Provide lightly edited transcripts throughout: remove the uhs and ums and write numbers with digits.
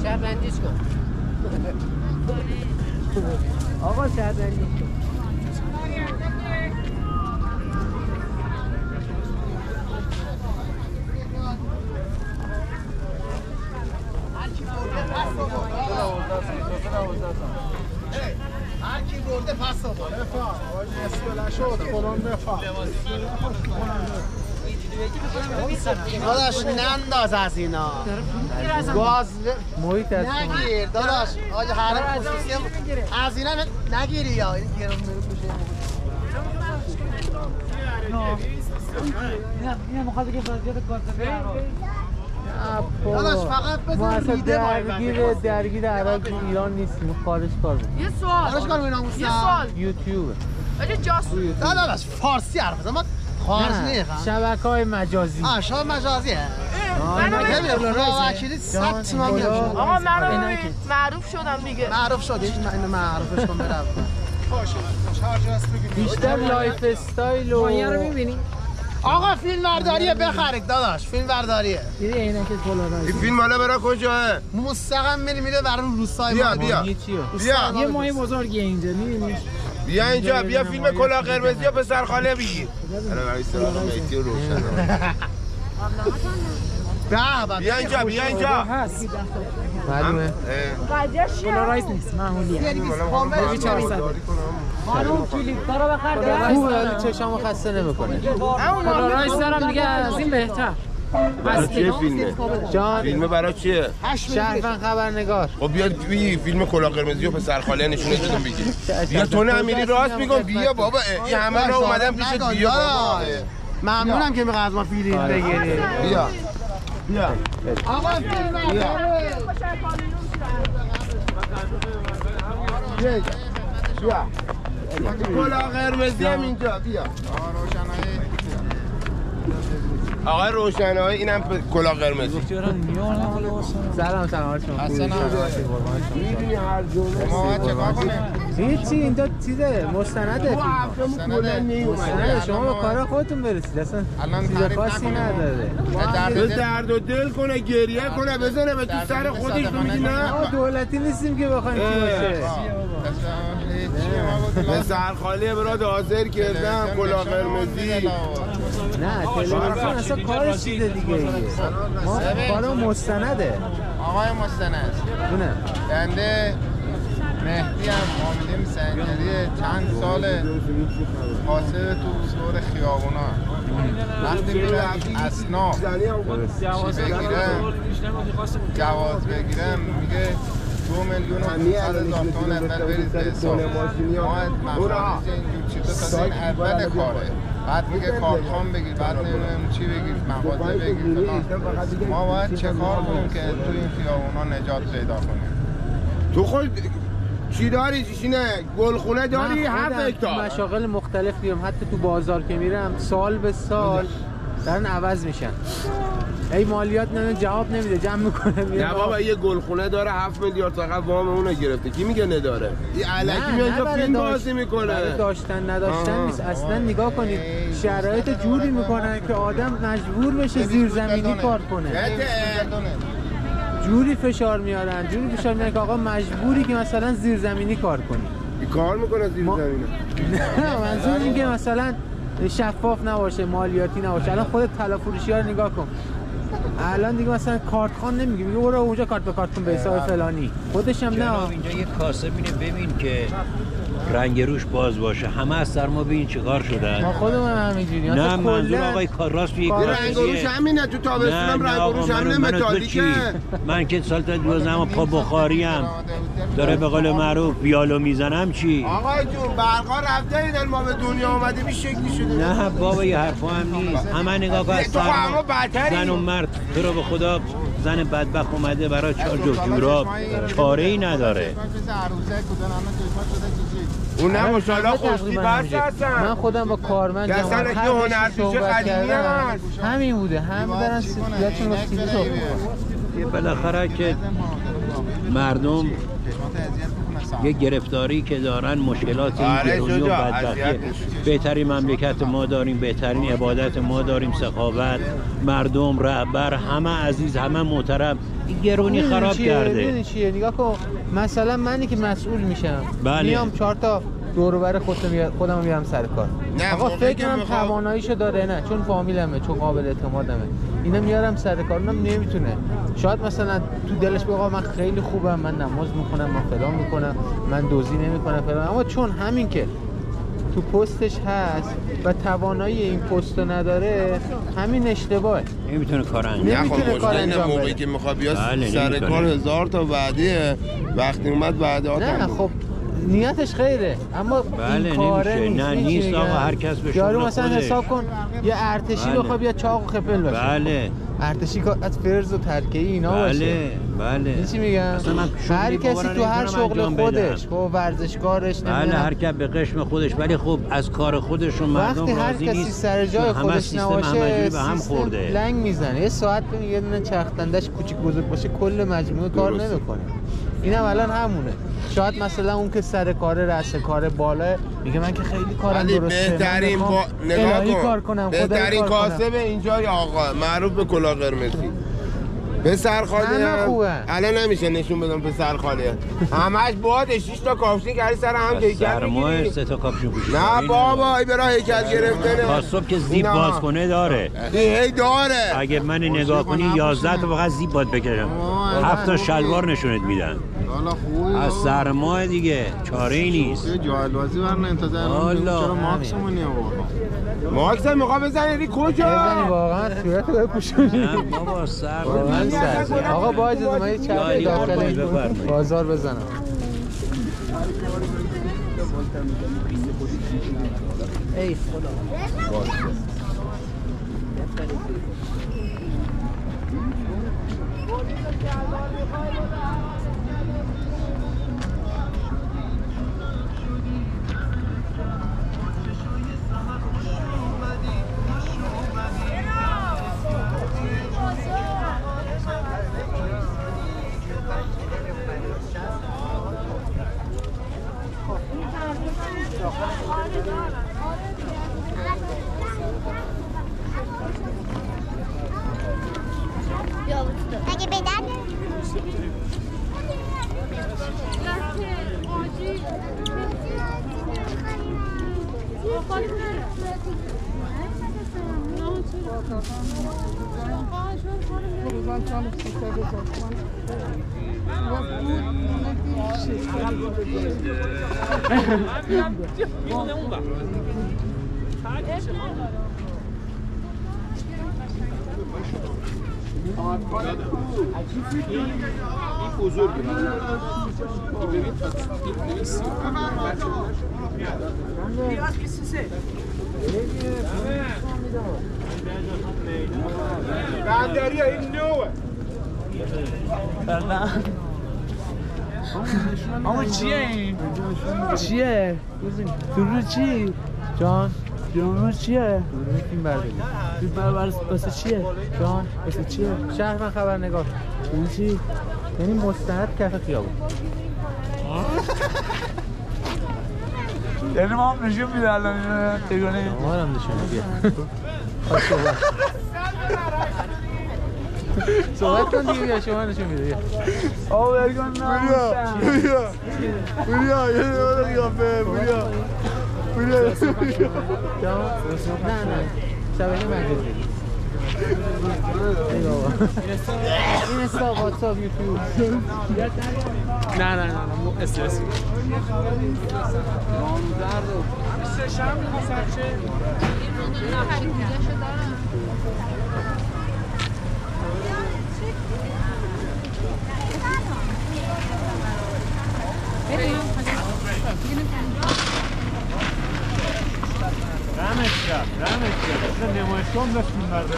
شهروندیش کن آقا شهروندیش کن هر کی برده پس آورد بفهم آجی اسکولا شد فلان بفهم داداش ننداز از اینا گاز محیط از نگیر داداش آجی حرم خصوصی از اینا نگیری یا این گرم اینه مخواد که وضعیت کاسبه داداش فقط بذار میده درگیر عراق ایران نیستیم خارج کار بود یه سوال خارج کار می‌کنم یه سوال یوتیوب ولی جاسوس داداش فارسی حرف بزن ما خارج نمی‌خوام شبکه‌های مجازی شبکه مجازیه وکیلی 100 تومن میشه آقا من معروف شدم دیگه معروف شد اینو معروفش کن برام باشه چارج است بگید بیشتر لایف استایل و مایه رو می‌بینی آقا فیلم برداریه بخرید داداش فیلم برداریه دیدی عینک پولارایز این فیلم حالا برای کجاه مستقیم میره برای روسای بیا ما بیا بیا یه مایه بزرگیه اینجا می‌بینی بیا اینجا بیا فیلم کلاه قرمزی و پسر خاله بگیر الان برای سراغ مهدی و روشن بیا اینجا بیا اینجا هست معلومه پولارایز نیست معمولیه 400 خانم کلیپ‌ها رو بخر خوبه ولی چشامو خسته نمی‌کنه پولارایز دارم دیگه از این بهتر برای چیه فیلمه؟ جان فیلمه برای چیه؟ شهروند خبرنگار خب بیا بی فیلم کلاه قرمزی و پسر خاله نشونش بدم بگیر بیا تو نمیری راست میگم بیا بابا این همه رو اومدم پیش بیا بابا ممنونم که میخواد از ما فیلم بگیری بیا بیا آقا فیلم بیا بیا کلاه قرمزی هم اینجا بیا آقای روشنایی اینم کلاه قرمزی سلام شما میدونی هر جمله ما چیکار کنیم هیچی اینجا چیزه مستنده مستنده شما به کار خودتون برسید اصلا چیز خاصی نداره تو درد و دل کنه گریه کنه بزنه به تو سر خودش تو میگی نه دولتی نیستیم که بخوایم چی باشه به سرخاله برات حاضر کردم کلاه قرمزی نه تلویزیون اصلا کارش چیزه دیگه ما کارم مستنده آقای مستند دونه بنده مهدی هم حامدیم سنگریه چند سال حاصل تو سور خیابونا وقتی میرم اسناف جواز بگیرم میگه 2 میلیون و 500,000 تومان اول برید به حساب ما مفارض اینجور چیزا تا این اول کاره بعد میگه کارخان بگیر بعد نمیدونم چی بگیر مغازه بگیر فلان ما باید چه کار کنیم که تو این خیابونا نجات پیدا کنیم تو خود چی داری چیشینه گلخونه داری 7 هکتار مشاغل مختلف دارم حتی تو بازار که میرم سال به سال دارن عوض میشن ای مالیات نه جواب نمیده جمع میکنه نه بابا یه گلخونه داره 7 میلیارد فقط وام اونو گرفته کی میگه نداره این الکی میاد اینجا فیلم بازی میکنه برای داشتن نداشتن نیست اصلا نگاه کنید شرایط جوری میکنن که آدم مجبور بشه زیرزمینی کار کنه جوری فشار میارن که آقا مجبوری که مثلا زیرزمینی کار کنی کار میکنه زیرزمینی نه منظور این که مثلا شفاف نباشه مالیاتی نباشه الان خودت طلا-فروشی‌ها رو نگاه کن الان دیگه مثلا کارت خان نمیگه میگه برو اونجا کارت به کارت کن به حساب فلانی خودش هم نه اینجا یه کاسه ببین که رنگ روش باز باشه همه از سرما ببین چیکار شدن ما خودمون همینجوری نه منظور آقای کار راست یک رنگ روش همینه تو تابستونم رنگ روش همینه متالیکه من که سال تا 12 پا بخاری ام داره به قول معروف بیالو میزنم چی آقای جون برقا رفته ایدن ما به دنیا آمدیم این شکلی شده نه بابا یه حرفا هم نیست همه نگاه کن از سرما زن و مرد تو رو به خدا زن بدبخت اومده برای 4 جفت جوراب چاره ای نداره اون نه ماشاءالله خوشتی بس هستن من خودم با کارمند اصلا که هنرپیشه قدیمی هست همین بوده همه دارن سیدیاتون رو سیدی صحبت یه بالاخره که مردم یه گرفتاری که دارن مشکلات این گرونی و بدبختی. بهترین مملکت ما داریم، بهترین عبادت ما داریم، سخاوت، مردم، رهبر، همه عزیز، همه محترم. این گرونی خراب کرده. میدونی چیه؟ نگاه کن مثلا منی که مسئول میشم میام 4 تا دور و بر خودم میارم سر کار. آقا فکرم تواناییشو داره، نه چون فامیلمه، چون قابل اعتمادمه، اینا میارم سر کار. اونم نمیتونه. شاید مثلا تو دلش بگه من خیلی خوبم، من نماز میخونم، من فلان میکنم، من دزدی نمیکنم فلان، اما چون همین که تو پستش هست و توانایی این پستو نداره، همین اشتباهه. نمیتونه کار انجام بده. موقعی که میخواد بیاد سر کار 1000 تا وعده، وقتی اومد وعده نه خب نیتش خیره، اما این کاره نمیشه. نه نیست آقا، هر کس به شغل خودش. مثلا حساب کن یه ارتشی بخواد بیا چاق و خپل باشه. بله ارتشی از فرض و ترکیه اینا باشه. بله چی میگم؟ هر کسی تو هر شغل خودش و ورزشکارش بله هر کس به قشم خودش، ولی خب از کار خودشون مردم راضی نیست. وقتی هر کسی سر جای خودش نباشه به هم خورده، لنگ میزنه. یه ساعت ببین یه دونه چرخدندش کوچیک بزرگ باشه کل مجموعه کار نمیکنه. اینم الان همونه. شاید مثلا اون که سر کار رأس کار بالا میگه من که خیلی کارم درسته، بهترین کار کنم، بهترین کاسب اینجا آقا معروف به کلاه قرمزی پسر خاله الان نمیشه نشون بدم پسر خاله همش باده 6 تا کاپشن کردی سر هم که سرمایه 3 تا کاپشن پوشیدی. نه بابا ای برای هیکل گرفتنه تا صبح که زیب باز کنه داره. هی داره. اگه من نگاه کنی 11 تا فقط زیب باید بکشم، 7 تا شلوار نشونت میدن. از سرمایه دیگه چاره ای نیست. جاهلوازی ورنه انتظار چرا ماکسمون ماکس میخواد بزنی ری کجا؟ بزنی واقعا صورتو بپوشونی. نه بابا سر آقا با اجازه من یه چرخ داخل بازار بزنم. ای خدا. اگه بدن این بزرگه ببین بندری این نوه آقا چیه این؟ چیه؟ درو چی؟ جان درو چیه؟ درو فیلم برداری. فیلم برداری واسه چیه؟ جان واسه چیه؟ شهر من خبرنگار. این چی؟ یعنی مستند کف خیابون. یعنی ما هم نشون میده الان تگانه ما هم نشون میده. صحبت کن دیگه، شما نشون میده. آه برگان نه بوریا یه دور قیافه بوریا نه شبکه مجازی. اینستا واتساپ یوتیوب. نه استرس رمش نمایشگاه هم داشت فیلم برداری.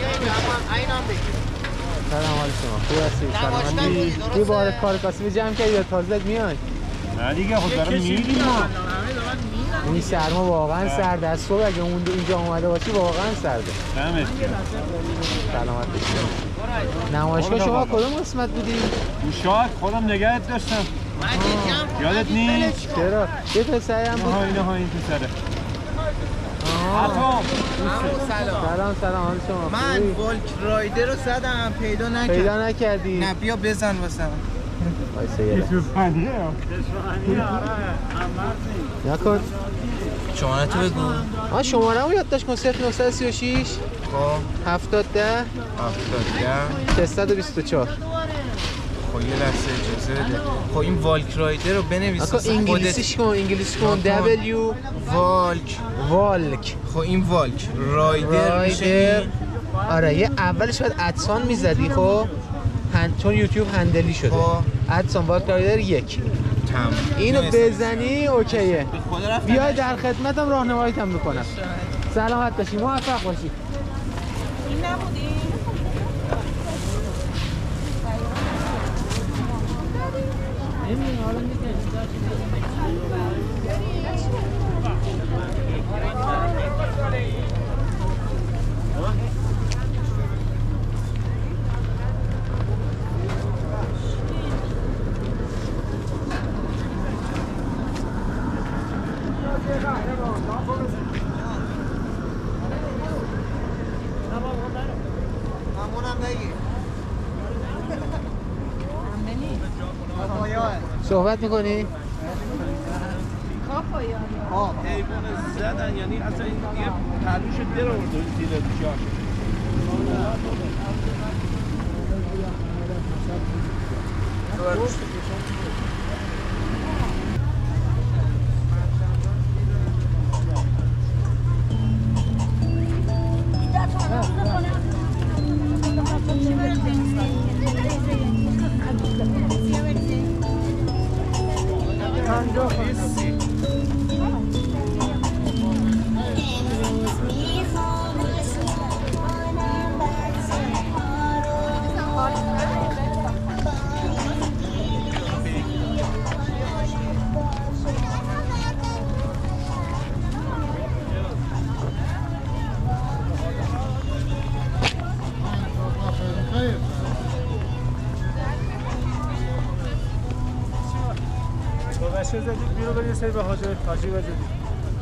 سلام حال شما، خوب هستی؟ سلامتی؟ یه بار کار کاسبی جمع کردی یا تازه میای؟ نه دیگه خود دارم میریم ما. این سرما واقعا سرد است. صبح اگه اون اینجا اومده باشی واقعا سرده. دمت گرم. سلامت باشی. نمایشگاه شما کدوم قسمت بودی؟ شاید خودم نگهت داشتم. من دیدم یادت نیست؟ چرا؟ یه پسری هم بود. اینها این پسره. سلام حال شما. من والک رایدر رو زدم پیدا نکردی؟ نه بیا بزن واسم. کشمانیه نکن. شماره تو بگو. شماره رو یاد کن 0936 خب 70 10 624. خب یه لحظه اجازه بده. خب این والک رایدر رو بنویس. انگلیسیش کن W والک. خب این والک رایدر میشه. آره یه اولش باید ادسان میزدی خب چون یوتیوب هندلی شده. ادسان والک رایدر 1 تمام. اینو بزنی اوکیه. بیا در خدمتم راهنماییتم میکنم. سلامت باشی موفق باشی. این نبودی؟ صحبت میکنی؟ حیوان زدن یعنی اصلا این دیگه پلوش در آورده زیر جاش. بشه زدید بیرو برید سری به حاجی بزدید.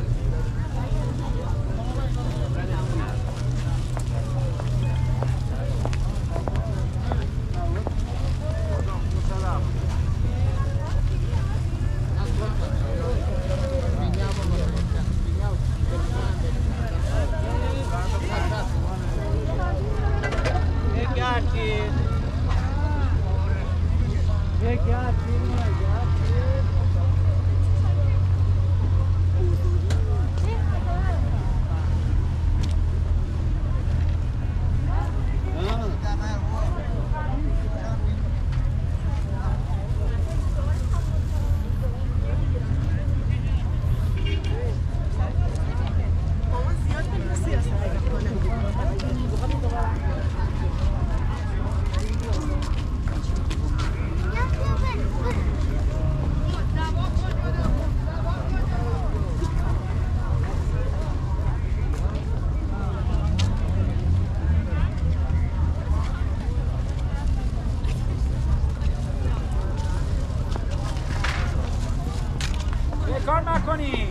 کار نکنی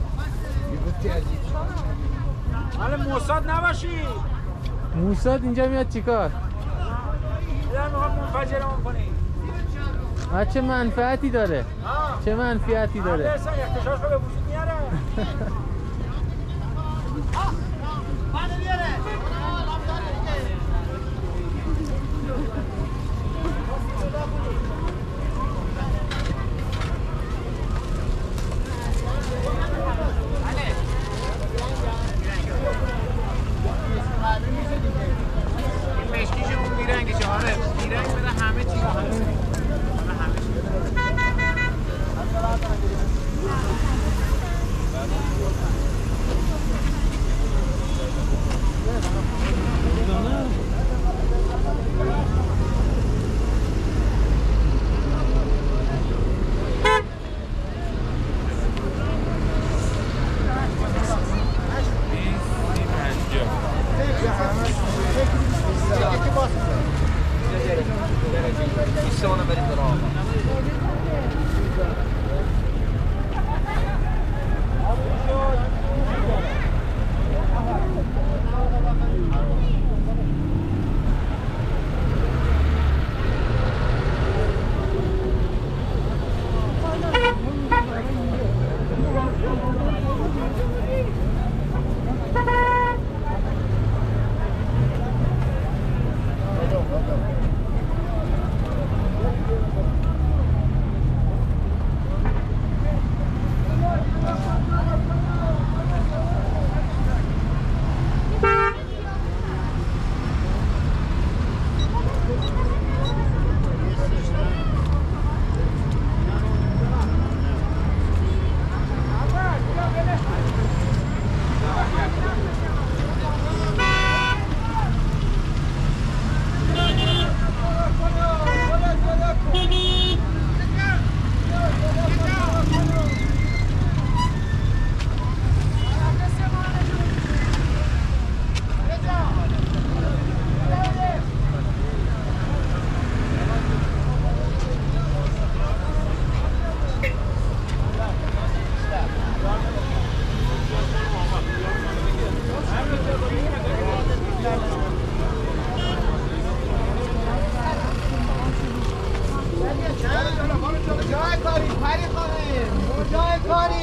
حالا موساد نباشی. موساد اینجا میاد چیکار؟ در میخوام منفجرمون کنی. چه منفعتی داره؟ چه منفعتی داره؟ اختشاش رو به وجود میاره.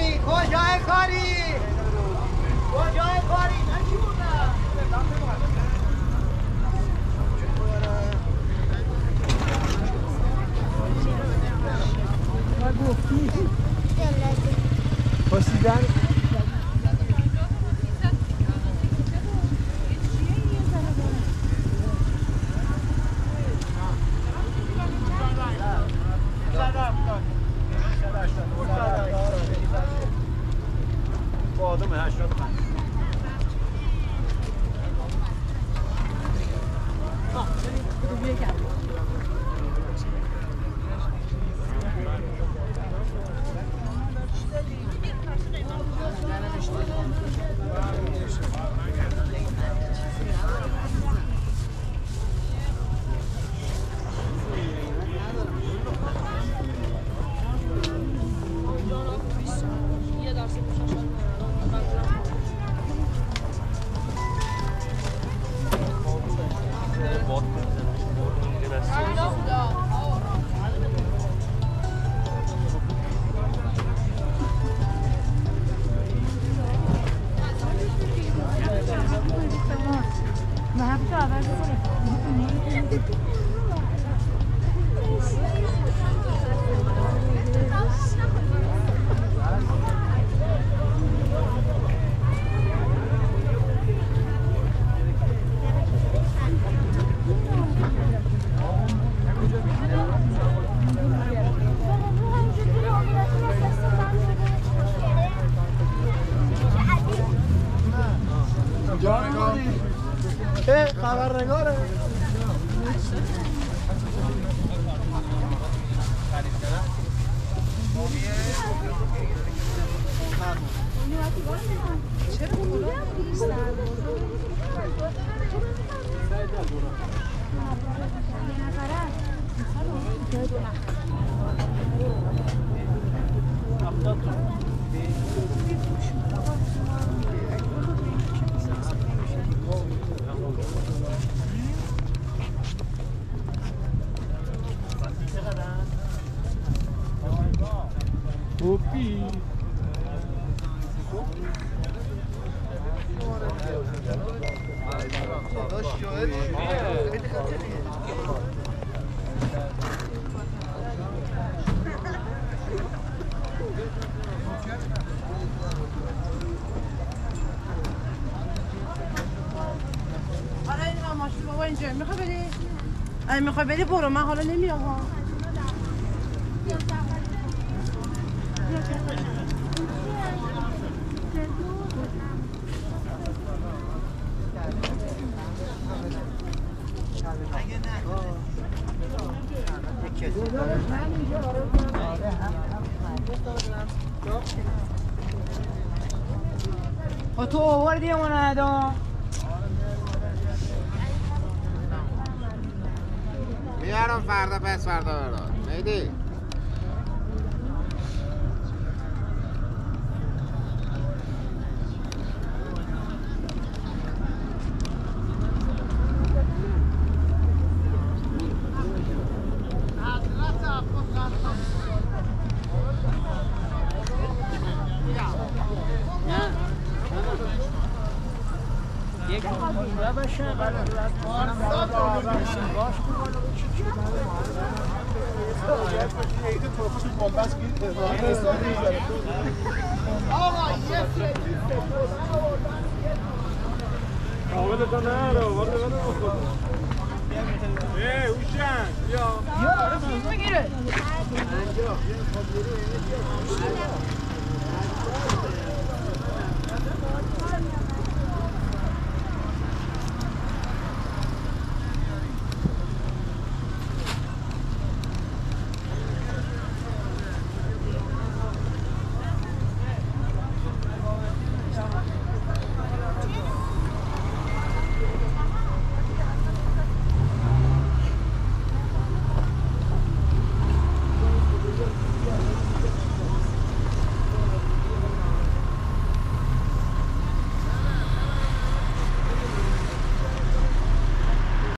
کجای کاری؟ کجای کاری؟ نشی بودم پاسیدن آدم 85 خبرنگاره اوپی بابا اینجا میخوای بری؟ اگه میخوای بری برو من حالا نمیام ها تو آوردی اون ادا میارم فردا پس فردا برات میدی بیا